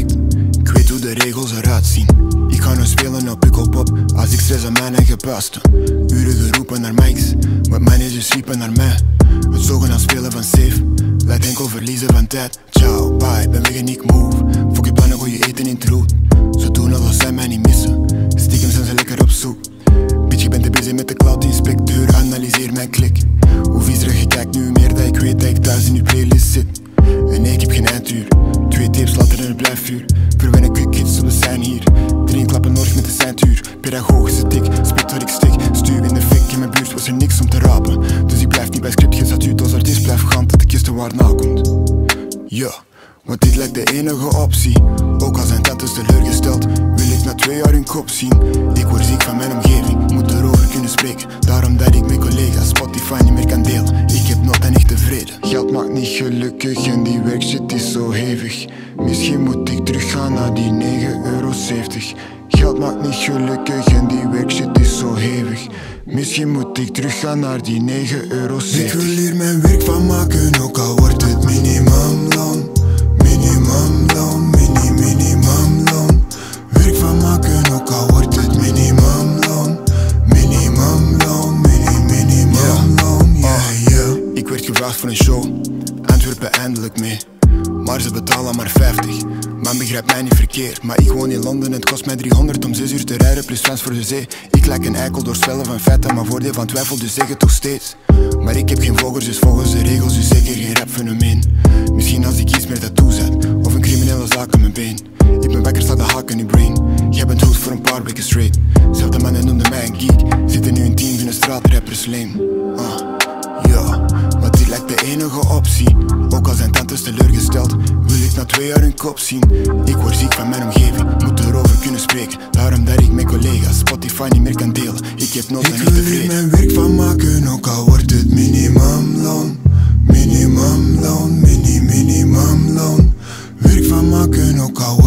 weet. Ik weet hoe de regels eruit zien. Ik ga nu spelen op Pukkelpop als ik stress aan mij en gebuist. Uren geroepen naar mics, wat managers riepen naar mij. Het zogenaamd spelen van safe leidt enkel verliezen van tijd. Ciao, bye, ben weg en ik move. Fuck je plannen, gooi je eten in het rood. Ze doen alsof zij mij niet missen. Stiekem zijn ze lekker op zoek. Bitch, je bent te busy met de cloud-inspecteur, analyseer mijn klik. Hoe viezerig je kijkt nu meer dat ik weet dat ik thuis in uw playlist zit. En nee, ik heb geen einduur. 2 tapes later en het blijft vuur. Verwennen quick hits, we zijn hier. 3 klappen nodig met de ceintuur. Pedagogische tik, spit waar ik stik. Stuw in de fik, in mijn buurt was er niks om te rapen. Dus ik blijf niet bij scriptjes, dat u als artiest blijft gaan tot de kist er waar nakomt. Ja, want dit lijkt de enige optie. Ook al zijn tantes teleurgesteld, wil ik na 2 jaar hun kop zien. Ik word ziek van mijn omgeving, moet erover kunnen spreken. Daarom dat ik mijn collega's Spotify niet meer kan delen. Ik heb nooit en niet tevreden. Geld maakt niet gelukkig en die werkshit is zo hevig. Misschien moet ik teruggaan naar die €9,70. Geld maakt niet gelukkig en die werkshit is zo hevig. Misschien moet ik teruggaan naar die €9,70. Ik wil hier mijn werk van maken, ook al wordt het minimumloon. Minimumloon, minimumloon. Werk van maken, ook al wordt het minimumloon. Minimumloon, minimumloon, yeah. Ik werd gevraagd voor een show, Antwerpen eindelijk mee. Maar ze betalen maar 50. Man, begrijp mij niet verkeerd, maar ik woon in Londen en het kost mij 300 om 6 uur te rijden plus trans voor de zee. Ik lijk een eikel door spellen van feiten, maar voordeel van twijfel, dus zeg het toch steeds. Maar ik heb geen volgers, dus volgens de regels, dus zeker geen rapfenomeen. Misschien als ik iets meer tattoos had, of een criminele zaak aan mijn been. Ik ben wakker, staat de haak in je brain. Jij bent host voor een paar weken straight. Zelfde mannen noemden mij een geek. Zitten nu in teams in de straatrappers lame. Ja, want dit lijkt de enige optie. Ook al zijn tantes teleurgesteld, wil ik na 2 jaar hun kop zien. Ik word ziek van mijn omgeving, moet erover kunnen spreken. Daarom dat ik mijn collega's Spotify niet meer kan delen. Ik heb nooit en niet tevreden. Ik wil hier mijn werk van maken, ook al wordt het minimumloon. Minimumloon, minimumloon. Werk van maken, ook al